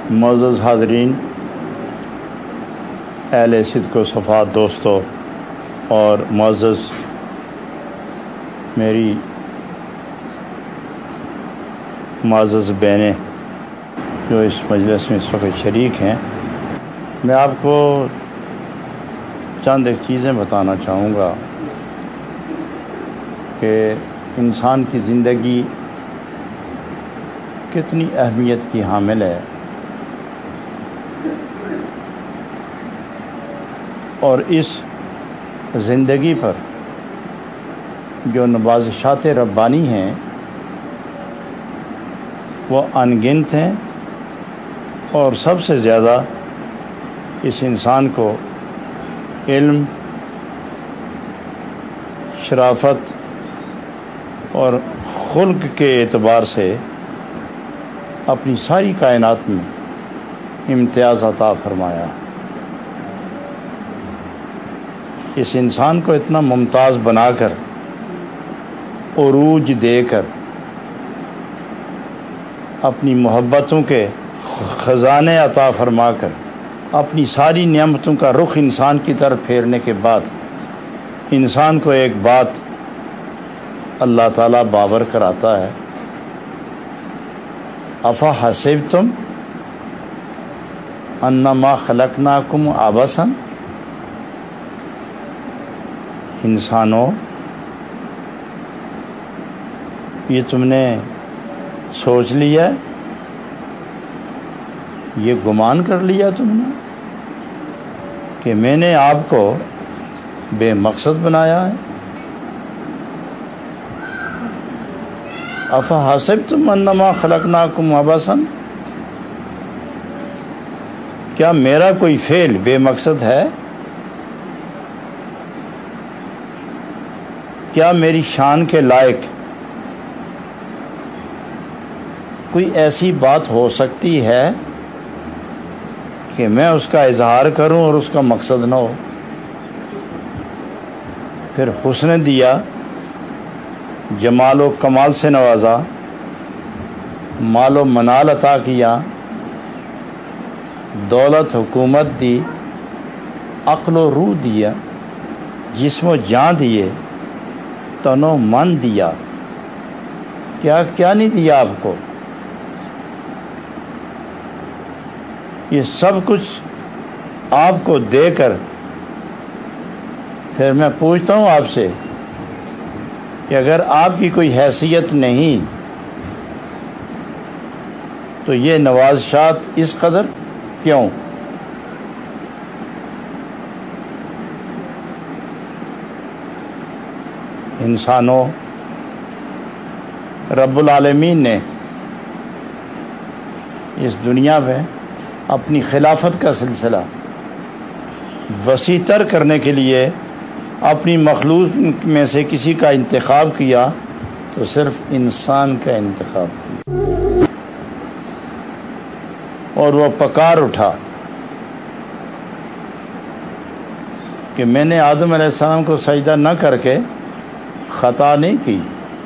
معزز حاضرین، اہل صدق و صفات دوستو اور معزز میری معزز بہنیں جو اس مجلس میں اس وقت شریک ہیں، میں آپ کو چند ایک چیزیں بتانا چاہوں گا کہ انسان کی زندگی کتنی اہمیت کی حامل ہے اور اس زندگی پر جو نوازشات ربانی ہیں وہ ان گنت ہیں، اور سب سے زیادہ اس انسان کو علم، شرافت اور خلق کے اعتبار سے اپنی ساری کائنات میں امتیاز عطا فرمایا۔ اس انسان کو اتنا ممتاز بنا کر، عروج دے کر، اپنی محبتوں کے خزانے عطا فرما کر، اپنی ساری نعمتوں کا رخ انسان کی طرف پھیرنے کے بعد انسان کو ایک بات اللہ تعالیٰ باور کراتا ہے، افا حسبتم انما خلقناکم عبثا، انسانوں یہ تم نے سوچ لیا، یہ گمان کر لیا تم نے کہ میں نے آپ کو بے مقصد بنایا ہے۔ افحسبتم انما خلقناکم عبثا، کیا میرا کوئی فعل بے مقصد ہے؟ کیا میری شان کے لائق کوئی ایسی بات ہو سکتی ہے کہ میں اس کا اظہار کروں اور اس کا مقصد نہ ہو؟ پھر حسن دیا، جمال و کمال سے نوازا، مال و منال عطا کیا، دولت حکومت دی، عقل و روح دیا، جسم و جان دیے، تن و من دیا، کیا نہیں دیا آپ کو؟ یہ سب کچھ آپ کو دے کر پھر میں پوچھتا ہوں آپ سے کہ اگر آپ کی کوئی حیثیت نہیں تو یہ نوازشات اس قدر کیوں؟ انسانوں، رب العالمین نے اس دنیا میں اپنی خلافت کا سلسلہ وسیع تر کرنے کے لیے اپنی مخلوق میں سے کسی کا انتخاب کیا تو صرف انسان کا انتخاب کیا، اور وہ پکار اٹھا کہ میں نے آدم علیہ السلام کو سجدہ نہ کر کے خطا نہیں کی،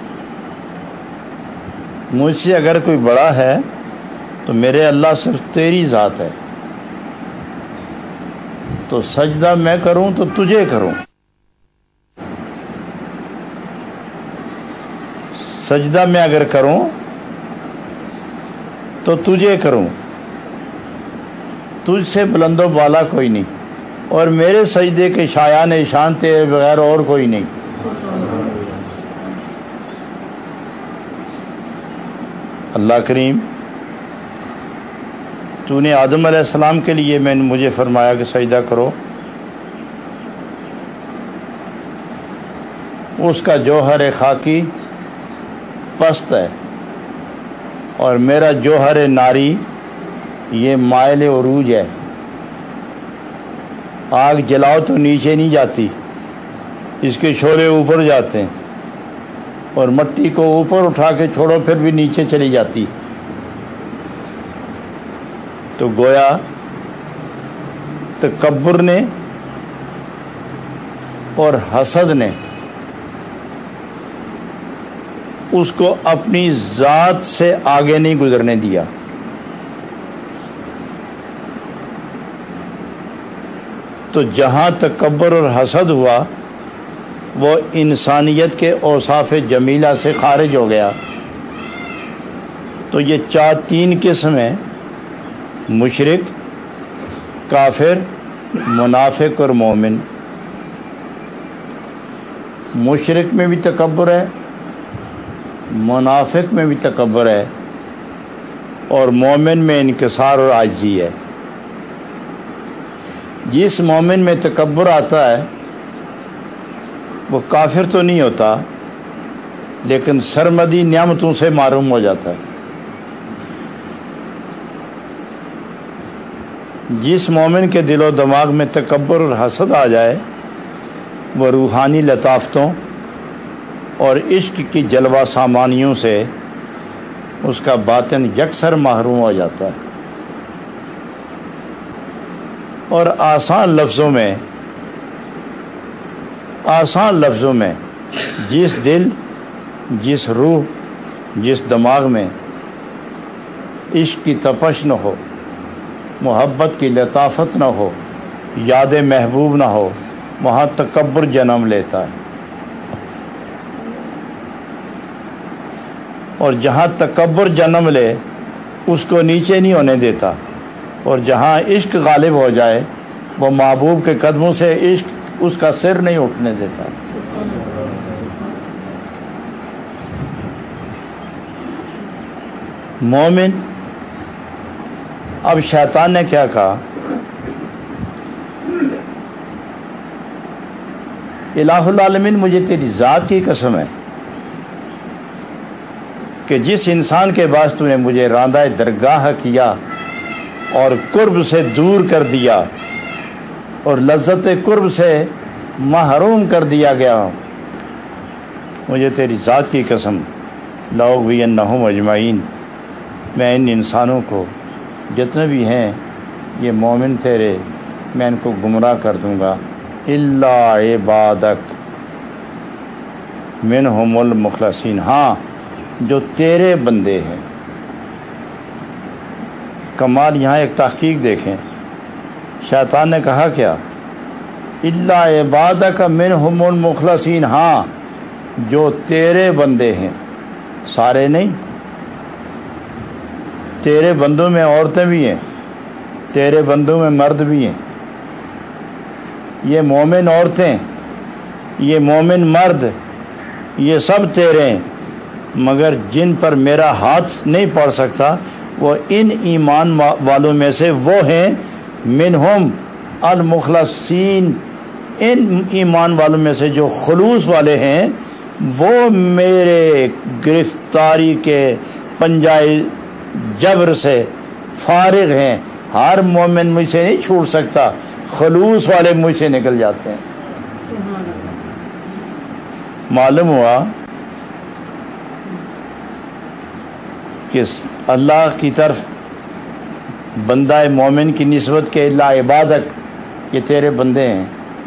مجھ سے اگر کوئی بڑا ہے تو میرے اللہ صرف تیری ذات ہے، تو سجدہ میں کروں تو تجھے کروں، سجدہ میں اگر کروں تو تجھے کروں، تجھ سے بلند و بالا کوئی نہیں، اور میرے سجدے کے شایان شان تیرے بغیر اور کوئی نہیں۔ اللہ کریم، تو نے آدم علیہ السلام کے لیے مجھے فرمایا کہ سجدہ کرو، اس کا جوہر خاکی پست ہے اور میرا جوہر ناری یہ مائل عروج ہے۔ آگ جلاؤ تو نیچے نہیں جاتی، اس کے شعلے اوپر جاتے ہیں، اور مٹی کو اوپر اٹھا کے چھوڑو پھر بھی نیچے چلی جاتی۔ تو گویا تکبر نے اور حسد نے اس کو اپنی ذات سے آگے نہیں گزرنے دیا، تو جہاں تکبر اور حسد ہوا وہ انسانیت کے اوصاف جمیلہ سے خارج ہو گیا. تو یہ تین قسمیں مشرک، کافر، منافق اور مومن. مشرک میں بھی تکبر ہے، منافق میں بھی تکبر ہے، اور مومن میں انکسار اور عاجزی ہے. جس مومن میں تکبر آتا ہے وہ کافر تو نہیں ہوتا لیکن سرمدی نعمتوں سے محروم ہو جاتا ہے. جس مومن کے دل و دماغ میں تکبر اور حسد آ جائے وہ روحانی لطافتوں اور عشق کی جلوہ سامانیوں سے اس کا باطن یکسر محروم ہو جاتا ہے. اور آسان لفظوں میں جس دل، جس روح، جس دماغ میں عشق کی تپش نہ ہو، محبت کی لطافت نہ ہو، یاد محبوب نہ ہو، وہاں تکبر جنم لیتا ہے. اور جہاں تکبر جنم لے اس کو نیچے نہیں ہونے دیتا، اور جہاں عشق غالب ہو جائے وہ محبوب کے قدموں سے عشق اس کا سر نہیں اٹھنے دیتا. مومن، اب شیطان نے کیا کہا؟ الہ العالمین مجھے تیری ذات کی قسم ہے کہ جس انسان کے باعث تو نے مجھے راندہ درگاہ کیا اور قرب سے دور کر دیا اور لذت قرب سے محروم کر دیا گیا، مجھے تیری ذات کی قسم لأغوینہم اجمعین، میں ان انسانوں کو جتنے بھی ہیں یہ مومن تیرے، میں ان کو گمراہ کر دوں گا، الا عبادک منہم المخلصین، ہاں جو تیرے بندے ہیں. کمال یہاں ایک تحقیق دیکھیں، شیطان نے کہا کیا؟ الا عبادک منہم المخلصین، ہاں جو تیرے بندے ہیں، سارے نہیں. تیرے بندوں میں عورتیں بھی ہیں، تیرے بندوں میں مرد بھی ہیں. یہ مومن عورتیں، یہ مومن مرد، یہ سب تیرے ہیں، مگر جن پر میرا ہاتھ نہیں پڑ سکتا وہ ان ایمان والوں میں سے وہ ہیں منہم المخلصین، ان ایمان والوں میں سے جو خلوص والے ہیں، وہ میرے گرفتاری کے پنجائے جبر سے فارغ ہیں. ہر مومن مجھ سے نہیں چھوٹ سکتا، خلوص والے مجھ سے نکل جاتے ہیں. معلوم ہوا کہ اللہ کی طرف بندہ مومن کی نسبت کے اللہ عبادک، یہ تیرے بندے ہیں،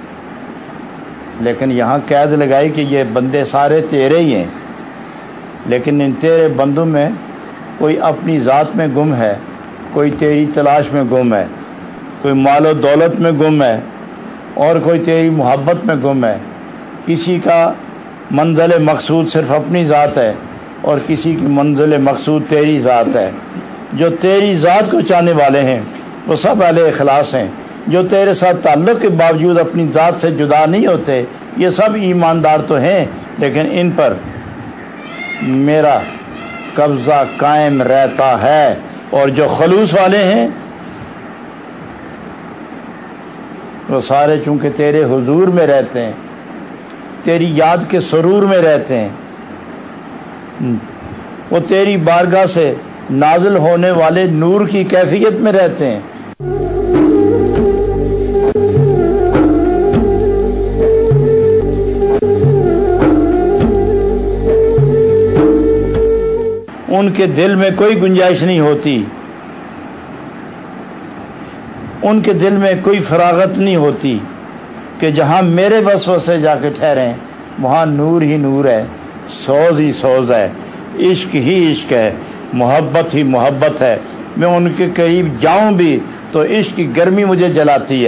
لیکن یہاں قید لگائی کہ یہ بندے سارے تیرے ہی ہیں. لیکن ان تیرے بندوں میں کوئی اپنی ذات میں گم ہے، کوئی تیری تلاش میں گم ہے، کوئی مال و دولت میں گم ہے، اور کوئی تیری محبت میں گم ہے. کسی کا منزل مقصود صرف اپنی ذات ہے اور کسی کی منزل مقصود تیری ذات ہے. جو تیری ذات کو چاہنے والے ہیں وہ سب اہل اخلاص ہیں. جو تیرے ساتھ تعلق کے باوجود اپنی ذات سے جدا نہیں ہوتے یہ سب ایماندار تو ہیں، لیکن ان پر میرا قبضہ قائم رہتا ہے. اور جو خلوص والے ہیں وہ سارے چونکہ تیرے حضور میں رہتے ہیں، تیری یاد کے سرور میں رہتے ہیں، وہ تیری بارگاہ سے نازل ہونے والے نور کی کیفیت میں رہتے ہیں. ان کے دل میں کوئی گنجائش نہیں ہوتی، ان کے دل میں کوئی فراغت نہیں ہوتی کہ جہاں میرے وسوسے جا کے ٹھہریں وہاں نور ہی نور ہے، سوز ہی سوز ہے، عشق ہی عشق ہے، محبت ہی محبت ہے. میں ان کے قریب جاؤں بھی تو عشق کی گرمی مجھے جلاتی ہے،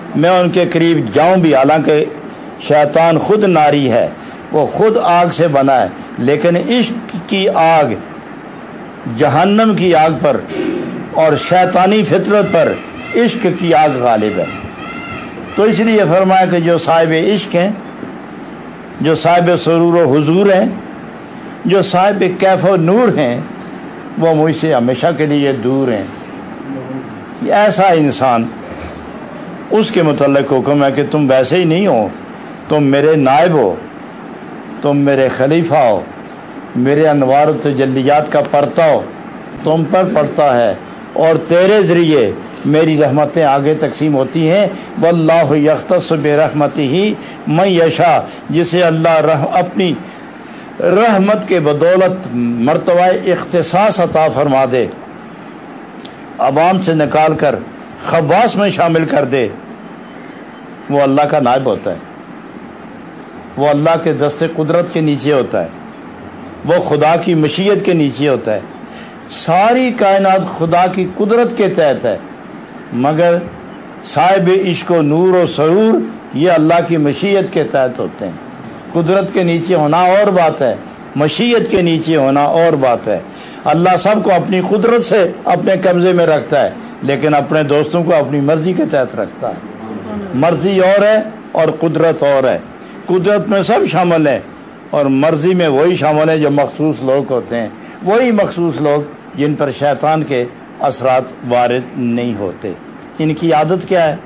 میں ان کے قریب جاؤں بھی، حالانکہ شیطان خود ناری ہے، وہ خود آگ سے بنا ہے، لیکن عشق کی آگ جہنم کی آگ پر اور شیطانی فطرت پر عشق کی آگ غالب ہے۔ تو اس لیے فرمایا کہ جو صاحب عشق ہیں، جو صاحب سرور و حضور ہیں، جو صاحب کیف و نور ہیں، وہ مجھ سے ہمیشہ کے لیے دور ہیں۔ ایسا انسان، اس کے متعلق حکم ہے کہ تم ویسے ہی نہیں ہو، تم میرے نائب ہو، تم میرے خلیفہ ہو، میرے انوار و تجلیات کا پرتہ ہو، تم پر پڑتا ہے اور تیرے ذریعے میری رحمتیں آگے تقسیم ہوتی ہیں۔ واللہ یختص برحمتہ من یشاء، جسے اللہ اپنی رحمت کے بدولت مرتبہ اختصاص عطا فرما دے، عوام سے نکال کر خواص میں شامل کر دے، وہ اللہ کا نائب ہوتا ہے، وہ اللہ کے دست قدرت کے نیچے ہوتا ہے، وہ خدا کی مشیت کے نیچے ہوتا ہے۔ ساری کائنات خدا کی قدرت کے تحت ہے، مگر صاحب عشق و نور و سرور یہ اللہ کی مشیت کے تحت ہوتے ہیں۔ قدرت کے نیچے ہونا اور بات ہے، مشیت کے نیچے ہونا اور بات ہے۔ اللہ سب کو اپنی قدرت سے اپنے قبضے میں رکھتا ہے، لیکن اپنے دوستوں کو اپنی مرضی کے تحت رکھتا ہے۔ مرضی اور ہے اور قدرت اور ہے۔ قدرت میں سب شامل ہیں اور مرضی میں وہی شامل ہیں جو مخصوص لوگ ہوتے ہیں، وہی مخصوص لوگ جن پر شیطان کے اثرات وارد نہیں ہوتے۔ ان کی عادت کیا ہے؟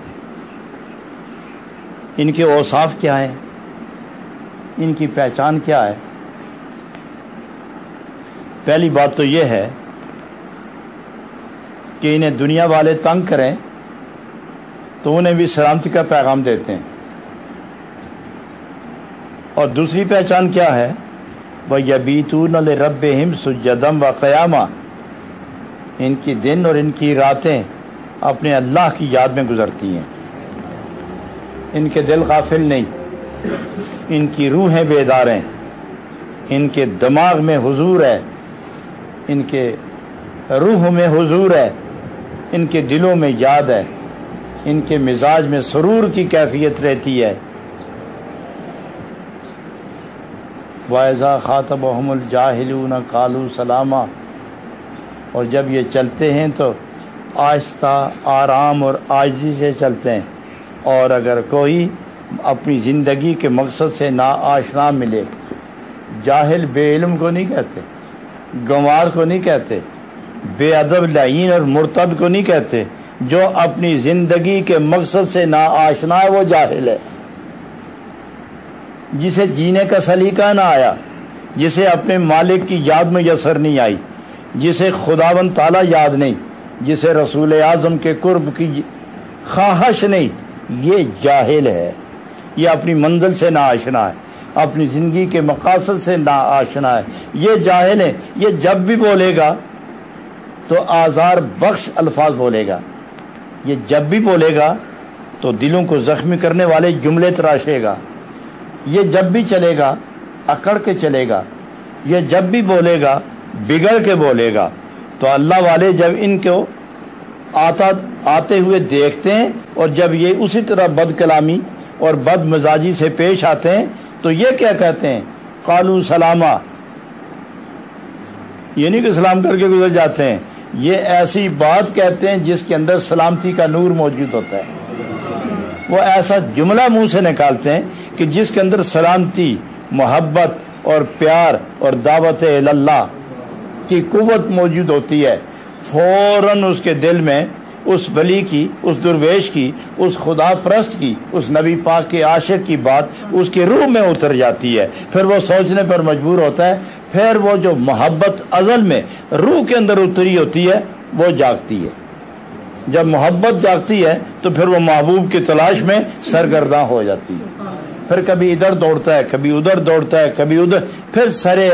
ان کے اوصاف کیا ہیں؟ ان کی پہچان کیا ہے؟ پہلی بات تو یہ ہے کہ انہیں دنیا والے تنگ کریں تو انہیں بھی سلامتی کا پیغام دیتے ہیں، اور دوسری پہچان کیا ہے؟ وَيَبِيتُونَ لِرَبِّهِمْ سُجَّدًا وَقِيَامًا، ان کی دن اور ان کی راتیں اپنے اللہ کی یاد میں گزرتی ہیں۔ ان کے دل غافل نہیں، ان کی روحیں بیدار ہیں، ان کے دماغ میں حضور ہے، ان کے روح میں حضور ہے، ان کے دلوں میں یاد ہے، ان کے مزاج میں سرور کی کیفیت رہتی ہے۔ وَإِذَا خَاطَبَهُمُ الْجَاهِلُونَ قَالُوا سَلَامًا، اور جب یہ چلتے ہیں تو آہستہ، آرام اور عاجزی سے چلتے ہیں، اور اگر کوئی اپنی زندگی کے مقصد سے نا آشنا ملے، جاہل بے علم کو نہیں کہتے، گنوار کو نہیں کہتے، بے ادب لعین اور مرتد کو نہیں کہتے، جو اپنی زندگی کے مقصد سے نا آشنا ہے وہ جاہل ہے، جسے جینے کا سلیقہ نہ آیا، جسے اپنے مالک کی یاد میسر نہیں آئی، جسے خداوند تعالی یاد نہیں، جسے رسول اعظم کے قرب کی خواہش نہیں، یہ جاہل ہے، یہ اپنی منزل سے نا آشنا ہے، اپنی زندگی کے مقاصد سے نا آشنا ہے، یہ جاہل ہے۔ یہ جب بھی بولے گا تو آزار بخش الفاظ بولے گا، یہ جب بھی بولے گا تو دلوں کو زخمی کرنے والے جملے تراشے گا، یہ جب بھی چلے گا اکڑ کے چلے گا، یہ جب بھی بولے گا بگڑ کے بولے گا۔ تو اللہ والے جب ان کو آتے ہوئے دیکھتے ہیں اور جب یہ اسی طرح بد کلامی اور بد مزاجی سے پیش آتے ہیں تو یہ کیا کہتے ہیں؟ قالوا سلاما، یہ نہیں کہ سلام کر کے گزر جاتے ہیں، یہ ایسی بات کہتے ہیں جس کے اندر سلامتی کا نور موجود ہوتا ہے، وہ ایسا جملہ منہ سے نکالتے ہیں کہ جس کے اندر سلامتی، محبت اور پیار اور دعوت اللہ کی قوت موجود ہوتی ہے۔ فوراً اس کے دل میں اس ولی کی، اس درویش کی، اس خدا پرست کی، اس نبی پاک کے عاشق کی بات اس کی روح میں اتر جاتی ہے، پھر وہ سوچنے پر مجبور ہوتا ہے، پھر وہ جو محبت ازل میں روح کے اندر اتری ہوتی ہے وہ جاگتی ہے۔ جب محبت جاگتی ہے تو پھر وہ محبوب کی تلاش میں سرگرداں ہو جاتی ہے، پھر کبھی ادھر دوڑتا ہے، کبھی ادھر دوڑتا ہے، کبھی ادھر، پھر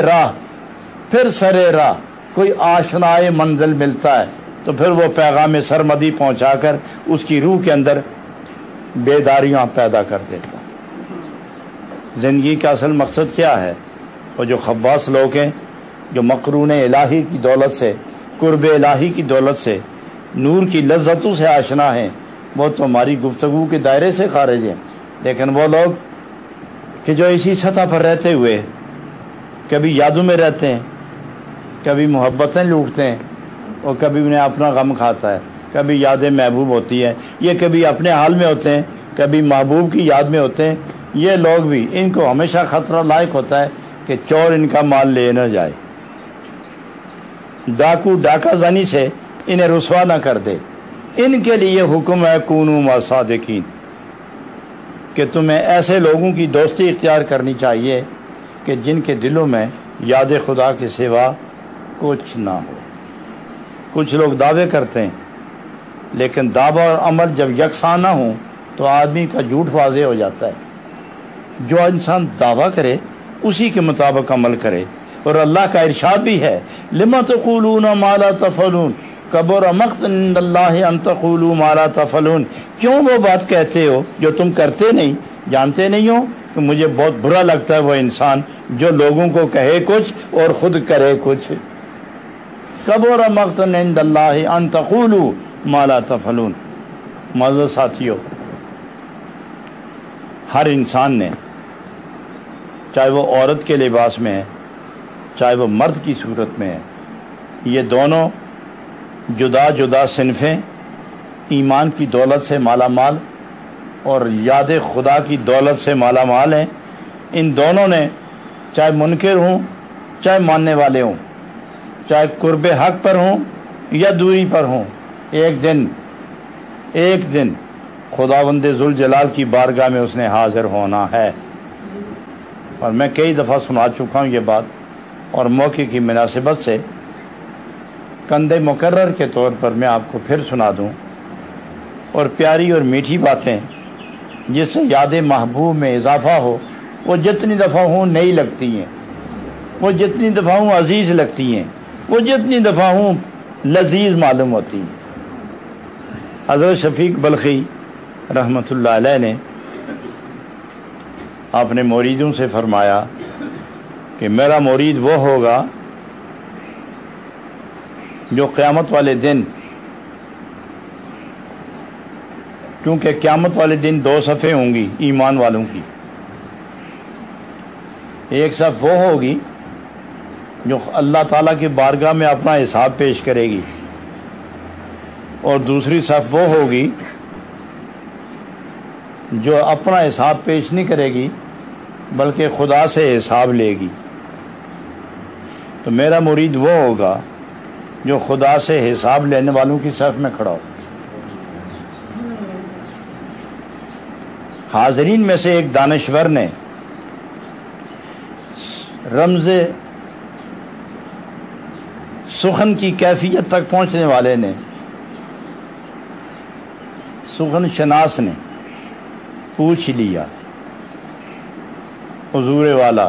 سرے راہ کوئی آشنائے منزل ملتا ہے تو پھر وہ پیغام سرمدی پہنچا کر اس کی روح کے اندر بیداریاں پیدا کر دیتا ہے۔ زندگی کا اصل مقصد کیا ہے؟ وہ جو خواص لوگ ہیں، جو مقرون الہی کی دولت سے، قرب الہی کی دولت سے، نور کی لذتوں سے آشنا ہیں، وہ تو ہماری گفتگو کے دائرے سے خارج ہیں، لیکن وہ لوگ کہ جو اسی سطح پر رہتے ہوئے کبھی یادوں میں رہتے ہیں، کبھی محبتیں لوٹتے ہیں، اور کبھی انہیں اپنا غم کھاتا ہے، کبھی یادیں محبوب ہوتی ہیں، یہ کبھی اپنے حال میں ہوتے ہیں، کبھی محبوب کی یاد میں ہوتے ہیں، یہ لوگ بھی ان کو ہمیشہ خطرہ لاحق ہوتا ہے کہ چور ان کا مال لے نہ جائے، ڈاکو ڈاکہ زنی سے انہیں رسوا نہ کر دے۔ ان کے لیے حکم ہے کونوا مع الصادقین، کہ تمہیں ایسے لوگوں کی دوستی اختیار کرنی چاہیے کہ جن کے دلوں میں یاد خدا کے سوا کچھ نہ ہو۔ کچھ لوگ دعوے کرتے ہیں، لیکن دعویٰ اور عمل جب یکساں نہ ہوں تو آدمی کا جھوٹ واضح ہو جاتا ہے۔ جو انسان دعویٰ کرے اسی کے مطابق عمل کرے، اور اللہ کا ارشاد بھی ہے لما تقولون ما لا تفعلون کبر مقتا عند اللہ ان تقولوا ما لا تفعلون، کیوں وہ بات کہتے ہو جو تم کرتے نہیں، جانتے نہیں ہو کہ مجھے بہت برا لگتا ہے وہ انسان جو لوگوں کو کہے کچھ اور خود کرے کچھ۔ کبر مقتا عند اللہ ان تقولوا ما لا تفعلون۔ معزز ساتھیو، ہر انسان نے، چاہے وہ عورت کے لباس میں ہے چاہے وہ مرد کی صورت میں ہے، یہ دونوں جدا جدا صنفیں ایمان کی دولت سے مالا مال اور یاد خدا کی دولت سے مالا مال ہیں۔ ان دونوں نے چاہے منکر ہوں چاہے ماننے والے ہوں، چاہے قرب حق پر ہوں یا دوری پر ہوں، ایک دن خداوند ذوالجلال کی بارگاہ میں اس نے حاضر ہونا ہے۔ اور میں کئی دفعہ سنا چکا ہوں یہ بات، اور موقع کی مناسبت سے کندے مقرر کے طور پر میں آپ کو پھر سنا دوں، اور پیاری اور میٹھی باتیں جس سے یاد محبوب میں اضافہ ہو، وہ جتنی دفعہ ہوں نئی لگتی ہیں، وہ جتنی دفعہ ہوں عزیز لگتی ہیں، وہ جتنی دفعہ ہوں لذیذ معلوم ہوتی ہیں۔ حضرت شفیق بلخی رحمۃ اللہ علیہ نے اپنے مریدوں سے فرمایا کہ میرا مرید وہ ہوگا جو قیامت والے دن، کیونکہ قیامت والے دن دو صفیں ہوں گی ایمان والوں کی، ایک صف وہ ہوگی جو اللہ تعالیٰ کی بارگاہ میں اپنا حساب پیش کرے گی، اور دوسری صف وہ ہوگی جو اپنا حساب پیش نہیں کرے گی بلکہ خدا سے حساب لے گی۔ تو میرا مرید وہ ہوگا جو خدا سے حساب لینے والوں کی صف میں کھڑا ہو۔ حاضرین میں سے ایک دانشور نے رمز سخن کی کیفیت تک پہنچنے والے نے، سخن شناس نے پوچھ لیا حضور والا،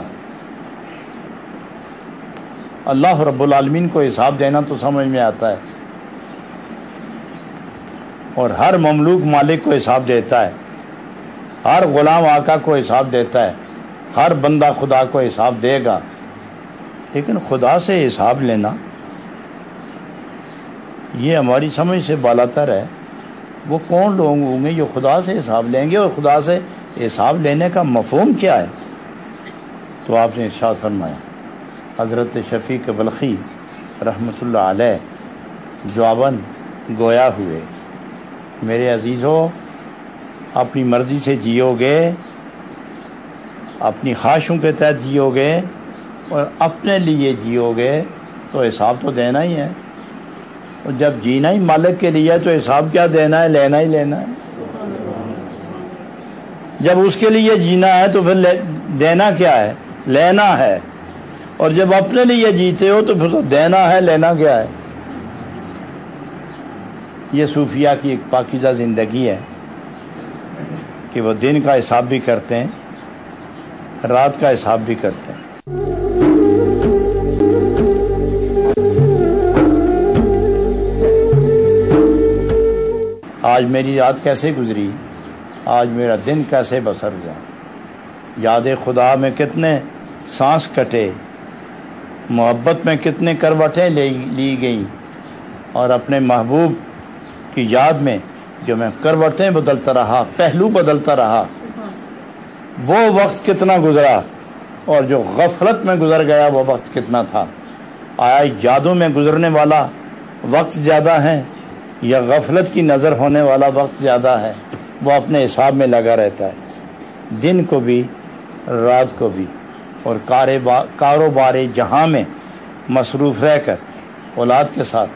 اللہ رب العالمین کو حساب دینا تو سمجھ میں آتا ہے، اور ہر مملوک مالک کو حساب دیتا ہے، ہر غلام آقا کو حساب دیتا ہے، ہر بندہ خدا کو حساب دے گا، لیکن خدا سے حساب لینا یہ ہماری سمجھ سے بالاتر ہے۔ وہ کون لوگ ہوں گے جو خدا سے حساب لیں گے، اور خدا سے حساب لینے کا مفہوم کیا ہے؟ تو آپ نے ارشاد فرمایا، حضرت شفیق بلخی رحمۃ اللہ علیہ جواباً گویا ہوئے، میرے عزیزو، اپنی مرضی سے جیو گے، اپنی خواہشوں کے تحت جیو گے اور اپنے لیے جیو گے تو حساب تو دینا ہی ہے، اور جب جینا ہی مالک کے لیے ہے تو حساب کیا دینا ہے، لینا ہی لینا ہے۔ جب اس کے لیے جینا ہے تو پھر دینا کیا ہے، لینا ہے، اور جب اپنے لیے جیتے ہو تو پھر تو دینا ہے، لینا کیا ہے۔ یہ صوفیاء کی ایک پاکیزہ زندگی ہے کہ وہ دن کا حساب بھی کرتے ہیں، رات کا حساب بھی کرتے ہیں۔ آج میری رات کیسے گزری، آج میرا دن کیسے بسر گیا، یاد خدا میں کتنے سانس کٹے، محبت میں کتنے کروٹیں لی گئیں، اور اپنے محبوب کی یاد میں جو میں کروٹیں بدلتا رہا، پہلو بدلتا رہا، وہ وقت کتنا گزرا اور جو غفلت میں گزر گیا وہ وقت کتنا تھا؟ آیا یادوں میں گزرنے والا وقت زیادہ ہے یا غفلت کی نظر ہونے والا وقت زیادہ ہے؟ وہ اپنے حساب میں لگا رہتا ہے، دن کو بھی رات کو بھی، اور کاروبار جہاں میں مصروف رہ کر اولاد کے ساتھ،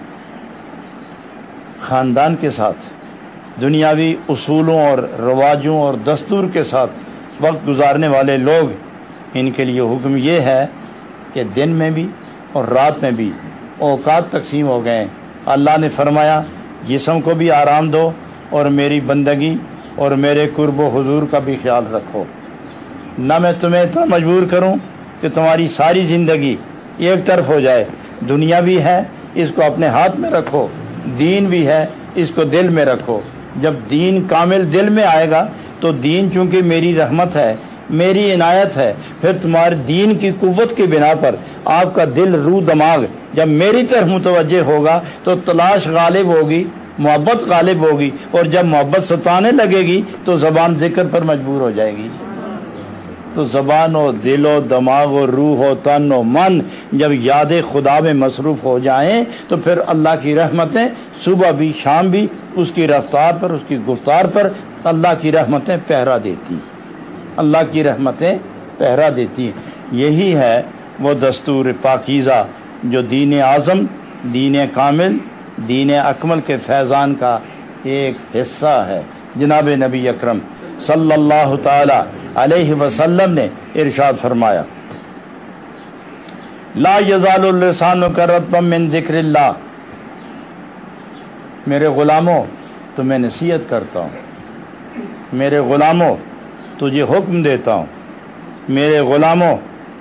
خاندان کے ساتھ، دنیاوی اصولوں اور رواجوں اور دستور کے ساتھ وقت گزارنے والے لوگ، ان کے لیے حکم یہ ہے کہ دن میں بھی اور رات میں بھی اوقات تقسیم ہو گئے۔ اللہ نے فرمایا جسم کو بھی آرام دو اور میری بندگی اور میرے قرب و حضور کا بھی خیال رکھو، نہ میں تمہیں اتنا مجبور کروں کہ تمہاری ساری زندگی ایک طرف ہو جائے۔ دنیا بھی ہے، اس کو اپنے ہاتھ میں رکھو، دین بھی ہے، اس کو دل میں رکھو۔ جب دین کامل دل میں آئے گا تو دین چونکہ میری رحمت ہے، میری عنایت ہے، پھر تمہارے دین کی قوت کی بنا پر آپ کا دل، روح، دماغ جب میری طرف متوجہ ہوگا تو تلاش غالب ہوگی، محبت غالب ہوگی، اور جب محبت ستانے لگے گی تو زبان ذکر پر مجبور ہو جائے گی۔ تو زبان و دل و دماغ و روح و تن و من جب یاد خدا میں مصروف ہو جائیں تو پھر اللہ کی رحمتیں صبح بھی شام بھی اس کی رفتار پر، اس کی گفتار پر اللہ کی رحمتیں پہرا دیتی، اللہ کی رحمتیں پہرا دیتی۔ یہی ہے وہ دستور پاکیزہ جو دین اعظم، دین کامل، دین اکمل کے فیضان کا ایک حصہ ہے۔ جناب نبی اکرم صلی اللہ تعالی علیہ وسلم نے ارشاد فرمایا، لا یزال اللسان رطبا من ذکر اللہ۔ میرے غلاموں تمہیں نصیحت کرتا ہوں، میرے غلاموں تجھے حکم دیتا ہوں، میرے غلاموں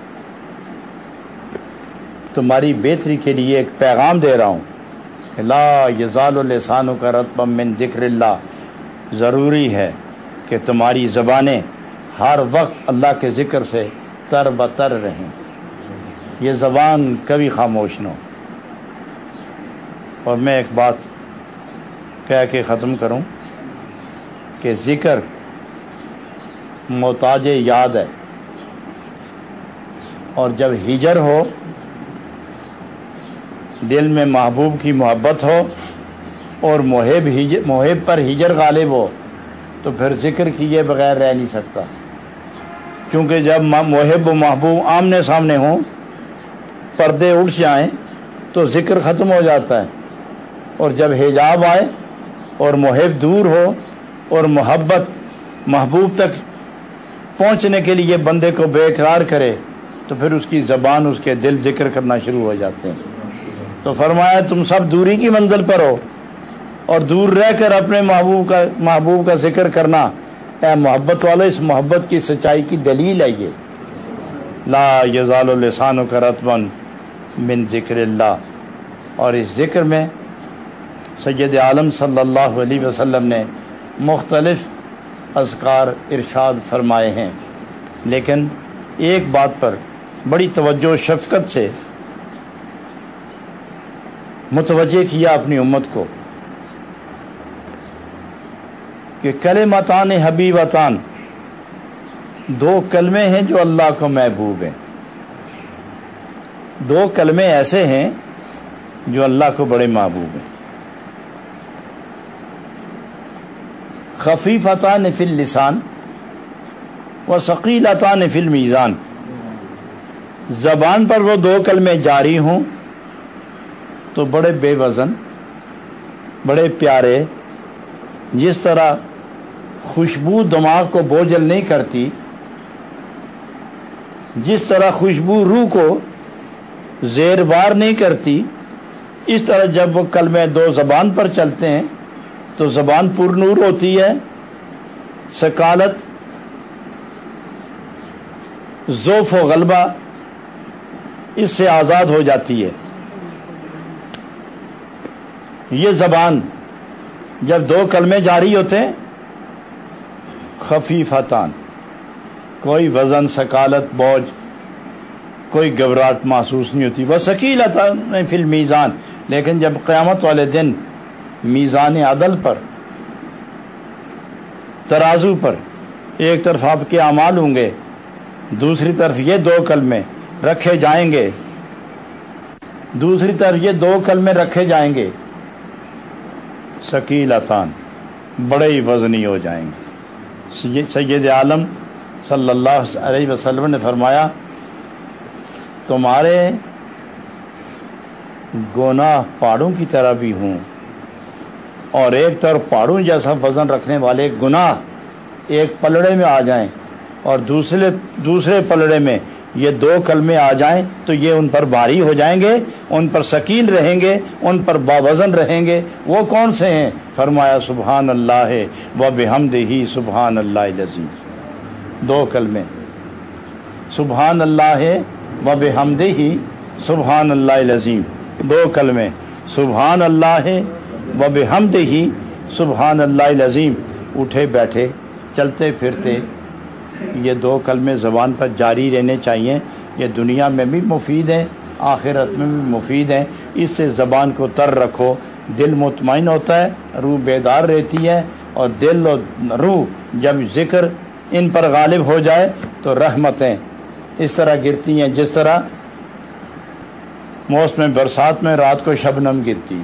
تمہاری بہتری کے لیے ایک پیغام دے رہا ہوں، لا یزال لسانک رطبا من ذکر اللہ۔ ضروری ہے کہ تمہاری زبانیں ہر وقت اللہ کے ذکر سے تر بتر رہیں، یہ زبان کبھی خاموش نہ ہو۔ اور میں ایک بات کہہ کے ختم کروں کہ ذکر محتاج یاد ہے، اور جب ہجر ہو، دل میں محبوب کی محبت ہو اور محب پر ہجر غالب ہو تو پھر ذکر کیے بغیر رہ نہیں سکتا، کیونکہ جب محب و محبوب آمنے سامنے ہوں، پردے اٹھ جائیں تو ذکر ختم ہو جاتا ہے، اور جب حجاب آئے اور محب دور ہو اور محبت محبوب تک پہنچنے کے لیے بندے کو بے قرار کرے تو پھر اس کی زبان، اس کے دل ذکر کرنا شروع ہو جاتے ہیں۔ تو فرمایا تم سب دوری کی منزل پر ہو اور دور رہ کر اپنے محبوب کا ذکر کرنا، اے محبت والے، اس محبت کی سچائی کی دلیل ہے یہ، لا یزال لسانک رطبا من ذکر اللہ۔ اور اس ذکر میں سید عالم صلی اللہ علیہ وسلم نے مختلف اذکار ارشاد فرمائے ہیں، لیکن ایک بات پر بڑی توجہ و شفقت سے متوجہ کیا اپنی امت کو کہ کلمتان حبیبتان، دو کلمے ہیں جو اللہ کو محبوب ہیں، دو کلمے ایسے ہیں جو اللہ کو بڑے محبوب ہیں، خفیفتان فی اللسان وثقیلتان فی المیزان۔ زبان پر وہ دو کلمے جاری ہوں تو بڑے بے وزن، بڑے پیارے، جس طرح خوشبو دماغ کو بوجھل نہیں کرتی، جس طرح خوشبو روح کو زیر بار نہیں کرتی، اس طرح جب وہ کلمے دو زبان پر چلتے ہیں تو زبان پر نور ہوتی ہے، ثقالت، ضعف و غلبہ اس سے آزاد ہو جاتی ہے۔ یہ زبان جب دو کلمے جاری ہوتے ہیں، خفیفتان، کوئی وزن، ثقالت، بوجھ، کوئی گھبراہٹ محسوس نہیں ہوتی، وثقیلتان فی المیزان، لیکن جب قیامت والے دن میزان عدل پر ترازو پر ایک طرف آپ کے اعمال ہوں گے، دوسری طرف یہ دو کلمے رکھے جائیں گے، دوسری طرف یہ دو کلمے رکھے جائیں گے، ثقیلتان، بڑے ہی وزنی ہو جائیں گے۔ سید عالم صلی اللہ علیہ وسلم نے فرمایا تمہارے گناہ پہاڑوں کی طرح بھی ہوں، اور ایک طرف پہاڑوں جیسا وزن رکھنے والے گناہ ایک پلڑے میں آ جائیں اور دوسرے پلڑے میں یہ دو کلمے آ جائیں تو یہ ان پر بھاری ہو جائیں گے، ان پر ثقیل رہیں گے، ان پر باوزن رہیں گے۔ وہ کون سے ہیں؟ فرمایا سبحان اللہ و بحمدہ سبحان اللہ العظیم، دو کلمے، سبحان اللہ و بحمدہ سبحان اللہ العظیم، دو کلمے، سبحان اللہ و بحمدہ سبحان اللہ العظیم۔ اٹھے بیٹھے چلتے پھرتے یہ دو کلمے زبان پر جاری رہنے چاہیے۔ یہ دنیا میں بھی مفید ہے، آخرت میں بھی مفید ہے۔ اس سے زبان کو تر رکھو، دل مطمئن ہوتا ہے، روح بیدار رہتی ہے، اور دل اور روح جب ذکر ان پر غالب ہو جائے تو رحمتیں اس طرح گرتی ہیں جس طرح موسم برسات میں رات کو شبنم گرتی۔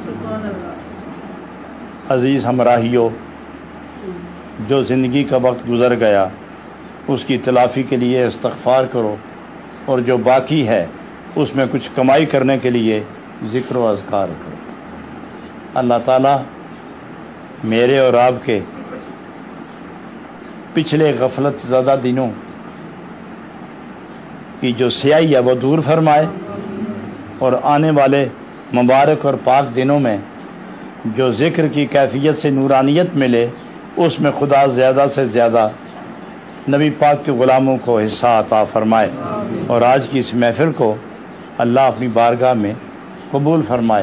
عزیز ہمراہیوں، جو زندگی کا وقت گزر گیا اس کی تلافی کے لیے استغفار کرو، اور جو باقی ہے اس میں کچھ کمائی کرنے کے لیے ذکر و اذکار کرو۔ اللہ تعالی میرے اور آپ کے پچھلے غفلت زدہ دنوں کی جو سیاہی ہے وہ دور فرمائے، اور آنے والے مبارک اور پاک دنوں میں جو ذکر کی کیفیت سے نورانیت ملے اس میں خدا زیادہ سے زیادہ نبی پاک کے غلاموں کو حصہ عطا فرمائے، اور آج کی اس محفل کو اللہ اپنی بارگاہ میں قبول فرمائے۔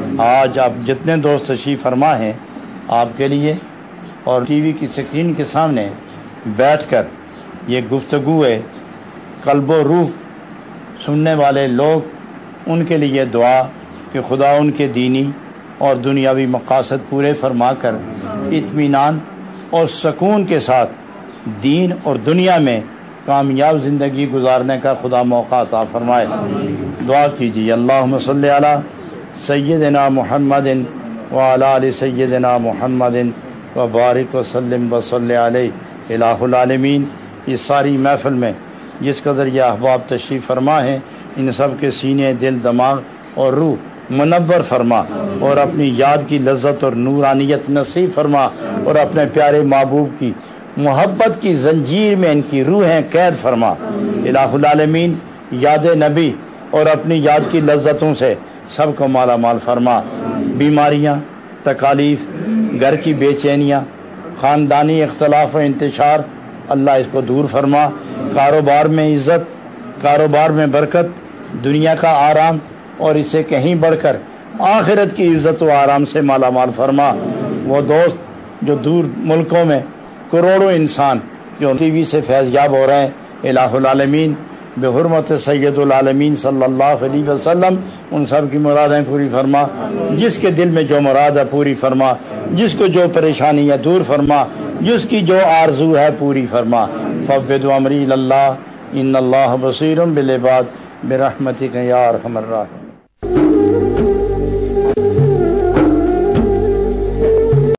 آج آپ جتنے دوست تشریف فرما ہیں آپ کے لیے، اور ٹی وی کی سکرین کے سامنے بیٹھ کر یہ گفتگو ہے قلب و روح سننے والے لوگ، ان کے لیے دعا کہ خدا ان کے دینی اور دنیاوی مقاصد پورے فرما کر اطمینان اور سکون کے ساتھ دین اور دنیا میں کامیاب زندگی گزارنے کا خدا موقع عطا فرمائے۔ دعا کیجیے، اللہم صلی علی سیدنا محمد وعلی آل سیدنا محمد وبارک وسلم وصلی علیہ الہ العالمین۔ اس ساری محفل میں جس قدر یہ احباب تشریف فرما ہیں ان سب کے سینے، دل، دماغ اور روح منور فرما، اور اپنی یاد کی لذت اور نورانیت نصیب فرما، اور اپنے پیارے محبوب کی محبت کی زنجیر میں ان کی روحیں قید فرما۔ الہ العالمین یاد نبی اور اپنی یاد کی لذتوں سے سب کو مالا مال فرما۔ بیماریاں، تکالیف، گھر کی بے چینیاں، خاندانی اختلاف و انتشار، اللہ اس کو دور فرما۔ کاروبار میں عزت، کاروبار میں برکت، دنیا کا آرام، اور اس سے کہیں بڑھ کر آخرت کی عزت و آرام سے مالا مال فرما۔ وہ دوست جو دور ملکوں میں کروڑوں انسان جو ٹی وی سے فیض یاب ہو رہے ہیں، الہ العالمین بحرمت سید العالمین صلی اللہ علیہ وسلم ان سب کی مرادیں پوری فرما۔ جس کے دل میں جو مراد ہے پوری فرما، جس کو جو پریشانی ہے دور فرما، جس کی جو آرزو ہے پوری فرما۔ فوض امری اللہ ان اللہ بصیر بالعباد برحمتک یا ارحم الراحمین۔